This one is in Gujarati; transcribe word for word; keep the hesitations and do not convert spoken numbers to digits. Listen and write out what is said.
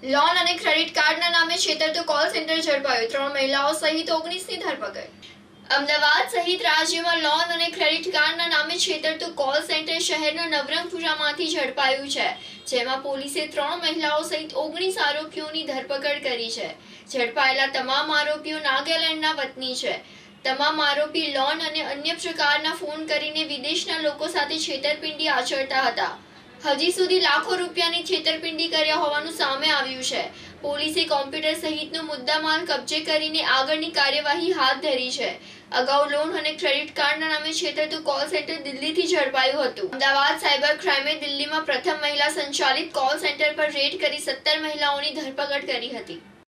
લોન અને ક્રેડિટ કાર્ડના નામે છેતરતું કોલ સેન્ટર ઝડપાયું, ત્રણ મહિલાઓ સહિત ઓગણીસની ધરપકડ। અમદાવાદ સહિત રાજ્યમાં લોન અને ક્રેડિટ કાર્ડના નામે છેતરતું કોલ સેન્ટર શહેરના નવરંગપુરામાંથી ઝડપાયું છે, જેમાં પોલીસે ત્રણ મહિલાઓ સહિત ઓગણીસ આરોપીઓની ધરપકડ કરી છે। ઝડપાયેલા તમામ આરોપીઓ નાગાલેન્ડના વતની છે। તમામ આરોપી લોન અને અન્ય પ્રકારના ફોન કરીને વિદેશના લોકો સાથે છેતરપિંડી આચરતા હતા। હજી સુધી લાખો રૂપિયાની છેતરપિંડી કર્યા હોવાનું સામે આવ્યું છે। પોલીસે કોમ્પ્યુટર સહિતનો મુદ્દામાલ કબજે કરીને આગળની કાર્યવાહી હાથ ધરી છે। અગાઉ લોન અને ક્રેડિટ કાર્ડના નામે છેતરતું કોલ સેન્ટર દિલ્હીથી ઝડપાયું હતું। અમદાવાદ સાયબર ક્રાઇમે દિલ્હીમાં પ્રથમ મહિલા સંચાલિત કોલ સેન્ટર પર રેડ કરી સત્તર મહિલાઓની ધરપકડ કરી હતી।